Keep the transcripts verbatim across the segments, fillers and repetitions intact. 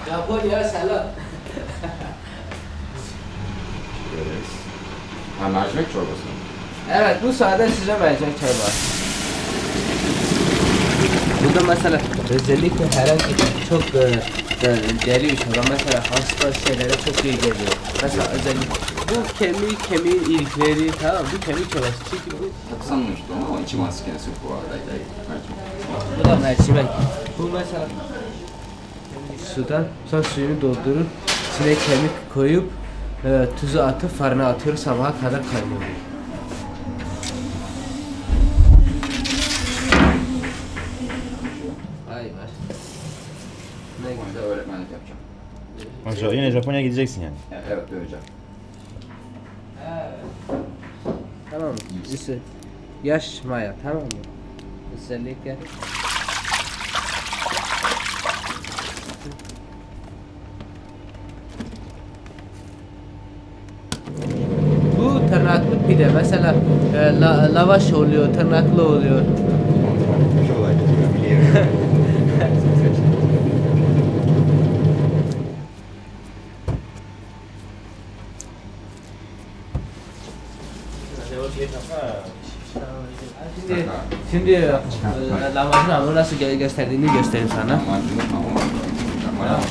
Japonya selam. Ha, mercimek çorbası. Evet, bu sade size mercimek çorba. Burada mesela özellikle herhangi çok e, e, deli bir çorba. Mesela hasta şeylere çok iyi geliyor. Mesela özellikle bu kemik kemiğin ilikleri, tamam, bu kemik çorbası. Çünkü bu Sanmıştım ama içi maskenesi bu arada. Mercimek. bu da mercimek. Bu mesela sudan sonra suyunu doldurup içine kemik koyup e, tuzu atıp fırına atıyoruz, sabaha kadar kaynıyor. Vay var. Ne Ben de güzel. öğretmenlik yapacağım. Maşallah yine Japonya'ya gideceksin yani. Evet, döneceğim. Tamam mı? İşte yaş maya, tamam mı? Özellikle bu tırnaklı pide mesela e, la, lavaş oluyor, tırnaklı oluyor. Bir olay geçiyor, biliyorum. Şimdi, şimdi e, lahmacun hamuru nasıl gö- gösterdiğini göstereyim sana. Lahmacunun hamuru. Lahmacun.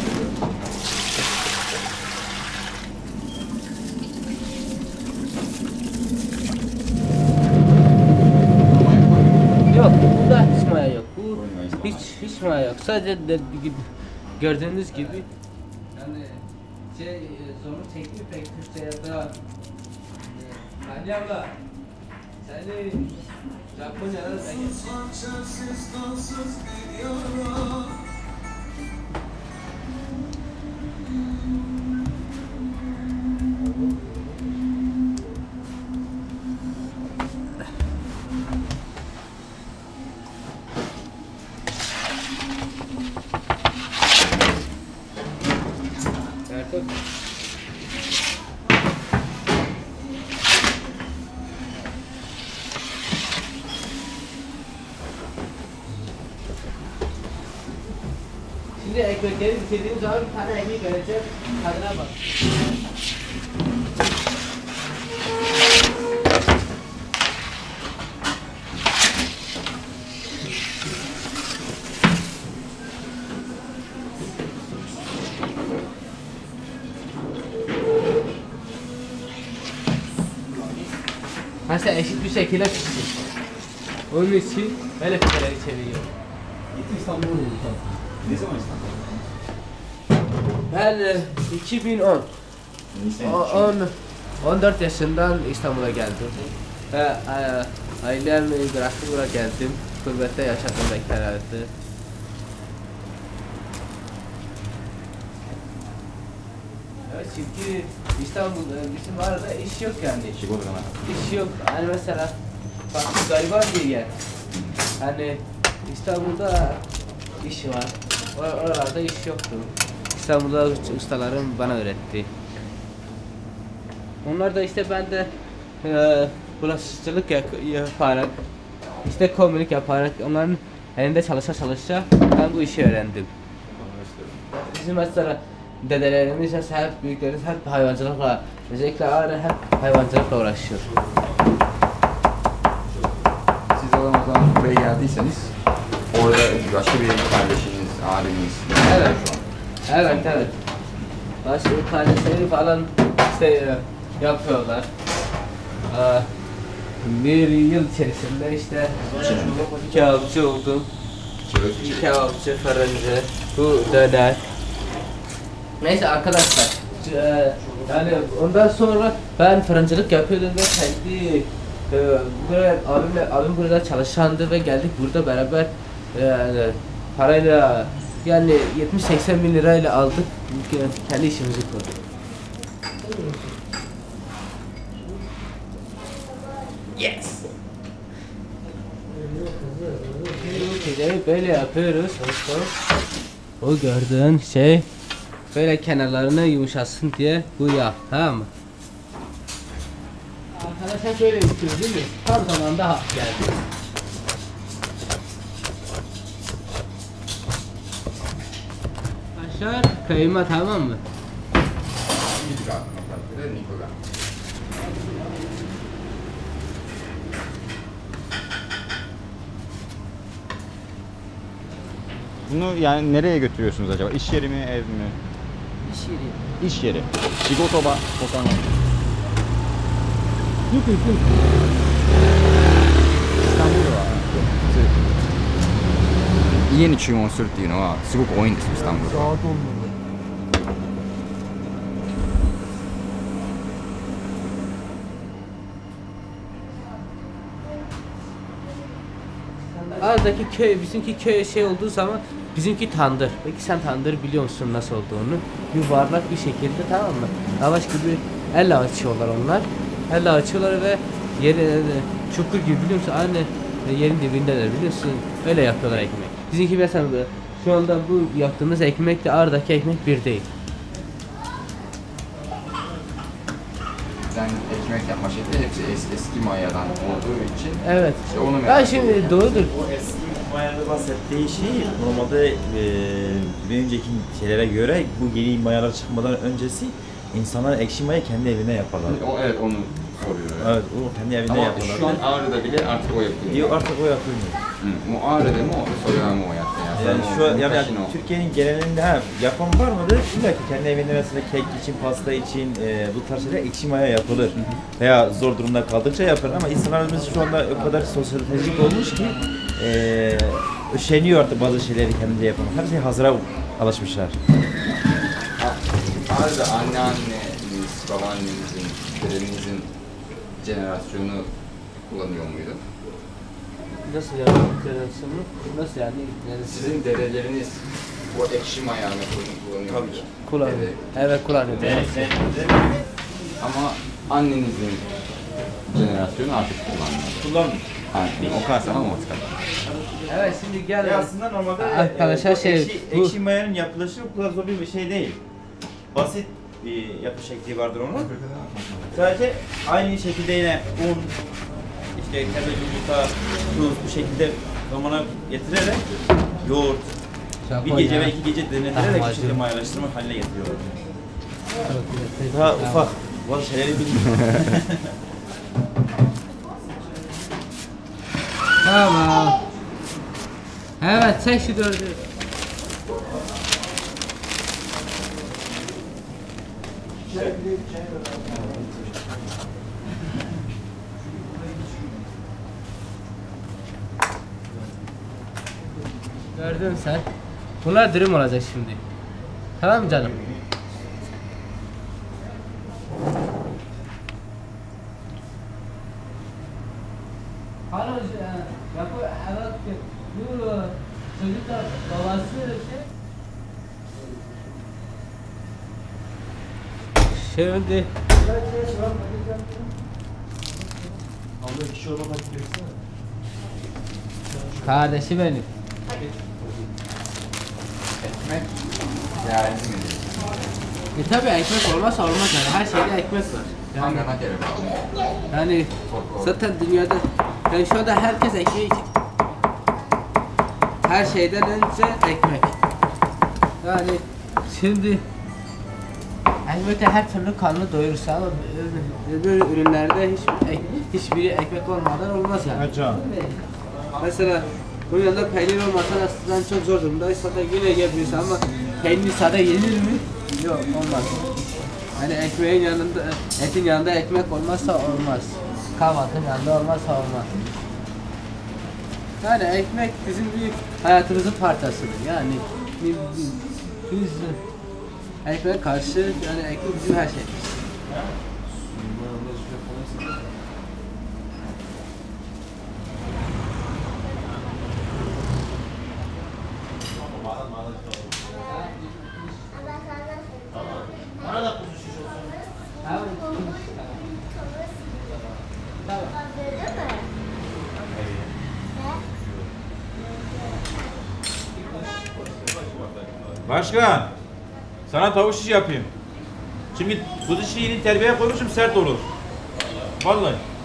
Yok, bunda hiç maya yok. Bu Koymayız hiç hiç maya yok. Sadece de, gibi, gördüğünüz gibi yani şey e, zorlu çekti pek Türkçe ya da e, Ali abla seni Japonya'da da Ertuğ. Şimdi ekmekleri bitirdiğim zaman bir tane ekmek vereceğim. Tadına bak. Mesela eşit bir şekilde pişsin. Onun için böyle pideleri çeviriyor. İstanbul'da mı? Ne zaman İstanbul'da? Ben e, iki bin on, o- on, on dört yaşından İstanbul'a geldim. E, e, ailem bıraktı, buraya geldim. Gurbette yaşadım bekar hayatı. Evet, çünkü İstanbul'da bizim arada iş yok yani. Sigorta mı? İş yok. Hani mesela farklı gariban bir yer. Hani İstanbul'da iş var. Or- Oralarda iş yoktu. İstanbul'da ustalarım bana öğretti. Onlar da işte ben de e, bulaşıcılık yak- yaparak, işte komilik yaparak, onların elinde çalışa çalışa ben bu işi öğrendim. Bizim mesela dedelerimiz, hep büyüklerimiz hep hayvancılıkla, özellikle ağrı hep hayvancılıkla uğraşıyor. Siz o zaman buraya geldiyseniz orada başka bir kardeşiniz, abiniz Evet. şu an. Evet, evet. Başka kardeşleri falan işte e, yapıyorlar. Aa, bir yıl içerisinde işte kebapçı oldum. Kebapçı, fırıncı, bu döner. Neyse arkadaşlar, e, yani ondan sonra ben fırıncılık yapıyordum ve kendi e, buraya abimle abim burada çalışandı ve geldik burada beraber e, parayla yani yetmiş seksen bin lirayla aldık, kendi işimizi kurduk. Yes. Pideyi böyle yapıyoruz. O gördüğün şey böyle kenarlarını yumuşasın diye bu yağ, tamam mı? Arkadaşlar böyle bitiyor değil mi? Tam zamanda geldi. Arkadaşlar kıyma tamam mı? Nikola. Nikola. Bunu yani nereye götürüyorsunuz acaba? İş yeri mi, ev mi? İş yeri. İş yeri. Shigotoba Okano. Yok yok yok. İstanbul'da 家に注文するっていうのはすごく多いんですよ、スタンブールは。 Aradaki köy, bizimki köy şey olduğu zaman bizimki tandır. Peki sen tandır biliyor musun nasıl olduğunu? Yuvarlak bir şekilde tamam mı? Lavaş gibi elle açıyorlar onlar. Elle açıyorlar ve yeri çukur gibi biliyor musun? Aynı yerin dibindeler biliyorsun. Öyle yapıyorlar ekmek. Bizimki mesela şu anda bu yaptığımız ekmekle aradaki ekmek bir değil. Yani ekmek yapma şekli hepsi eski, eski mayadan olduğu için Evet. işte onu Ben merak şimdi ediyorum. doğrudur. O eski mayada bahsettiği şey normalde e, bir önceki şeylere göre bu yeni mayalar çıkmadan öncesi insanlar ekşi maya kendi evine yaparlar. O, evet onu soruyor. Evet, o kendi evinde Ama yaparlar. şu an Ağrı'da bile artık o yapılıyor. Yok artık o yapılmıyor. Hı, bu Ağrı'da mı o soruyor mu o yaptı ya? Yani Sen şu o- an yani, Muhtaç'ın o. Türkiye'nin genelinde ha, yapan var mıdır? İlla ki kendi evinde mesela kek için, pasta için e, bu tarz şeyler ekşi maya yapılır. Veya zor durumda kaldıkça yapılır ama insanlarımız şu anda o kadar sosyolojik olmuş ki e, üşeniyor artık bazı şeyleri kendince yapmak. Her şey hazıra alışmışlar. Ağrı'da anneanneniz, babaannenizin, dedenizin jenerasyonu kullanıyor muydu? Nasıl yani? Nasıl yani? Yani Sizin dedeleriniz o ekşi maya metodunu kullanıyor Tabii muydu? ki. kullanıyor. Evet. Evet kullanıyor. Ama annenizin jenerasyonu artık kullanmıyor. Kullanmıyor. Anne, o kadar ama o kadar. Evet şimdi gel. Ya aslında normalde Arkadaşlar e, bu şey, ekşi, bu- ekşi mayanın yapılışı o kadar zor bir şey değil. Basit bir yapı şekli vardır onun. Sadece aynı şekilde yine un, işte kendi yumurta, tuz bu şekilde zamana getirerek yoğurt, bir gece ve iki gece denetirerek bu şekilde mayalaştırmak haline getiriyorlar. Daha ufak bazı şeyleri bilmiyorum. Tamam. Evet çek şu dördü. Gördün sen. Bunlar dürüm olacak şimdi. Tamam mı canım? Alo, yapı evet bu çocuk da babası şey. Şimdi kardeşi benim. Ekmek değerli mi? E tabi ekmek olmazsa olmaz yani her şeyde ekmek var. Yani, Anlama gerek yok. yani zaten dünyada yani şu anda herkes ekmeği her şeyden önce ekmek. Yani şimdi ekmekle her türlü karnını doyurursa ama böyle ürünlerde hiç ek, hiçbiri ekmek olmadan olmaz yani. Acaba. Mesela bunun yanında peynir olmasa da sizden çok zor durumdaysa da yine yapıyorsa ama peynir sade yenir mi? Yok olmaz. Hani ekmeğin yanında, etin yanında ekmek olmazsa olmaz. Kahvaltının yanında olmazsa olmaz. Yani ekmek bizim bir hayatımızın parçasıdır. Yani biz, biz ekmeğe karşı yani ekmek bizim her şeyimiz. Başkan, sana tavuk şiş yapayım. Şimdi bu şişi yeni terbiyeye koymuşum sert olur. Vallahi.